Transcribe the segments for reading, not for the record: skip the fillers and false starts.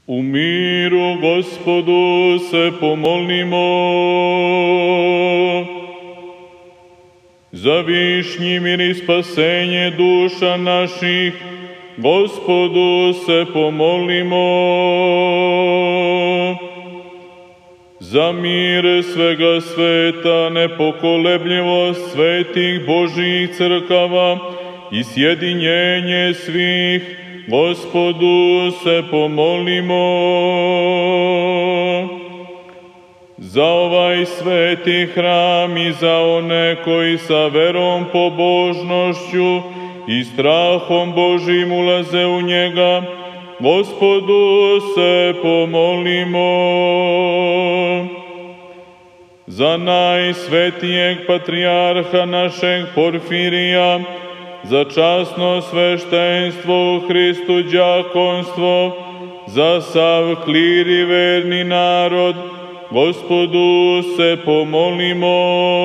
U miru Gospodu se pomolimo. Za višnji mir i spasenje duša naših, Gospodu se pomolimo. Za mir svega sveta, nepokolebljivost svetih Božjih crkava i sjedinjenje svih, Gospodu se pomolimo. Za ovaj sveti hram i za one koji sa verom, pobožnošću i strahom Božjim ulaze u njega, Gospodu se pomolimo. Za najsvetijeg patrijarha našeg Porfirija, za časno sveštenstvo u Hristu đakonstvo, za sav klir i verni narod, Gospodu se pomolimo.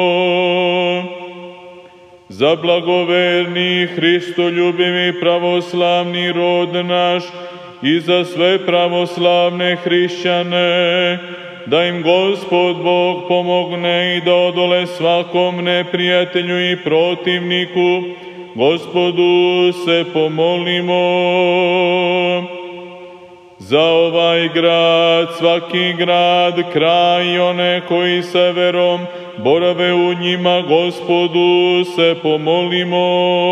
Za blagoverni hristoljubivi pravoslavni rod naš i za sve pravoslavne hrišćane, da im Gospod Bog pomogne i da odole svakom neprijatelju i protivniku, Gospodu se pomolimo. Za ovaj grad, svaki grad, kraj i one koji sa verom borave u njima, Gospodu se pomolimo.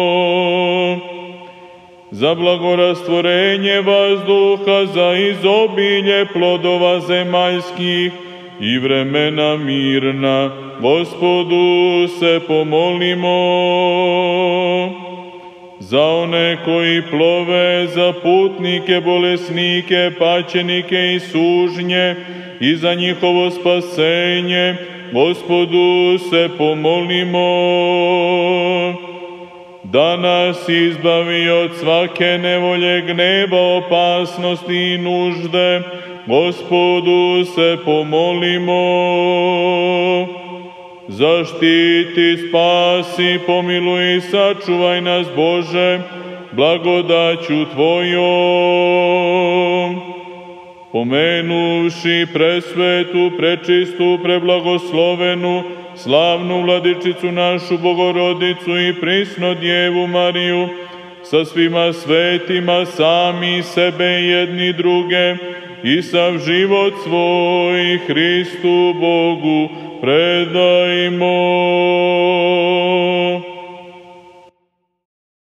Za blagorastvorenje vazduha, za izobilje plodova zemaljskih i vremena mirna, Gospodu se pomolimo. Za one koji plove, za putnike, bolesnike, paćenike i sužnje i za njihovo spasenje, Gospodu se pomolimo. Da nas izbavi od svake nevolje, gneva, opasnosti i nužde, Gospodu se pomolimo. Zaštiti, spasi, pomiluj i sačuvaj nas, Bože, blagodaću Tvojom. Pomenuvši presvetu, prečistu, preblagoslovenu, slavnu Vladičicu našu Bogorodicu i prisno Djevu Mariju, sa svima svetima, sami sebe jedni druge i sav život svoj Hristu Bogu predajmo.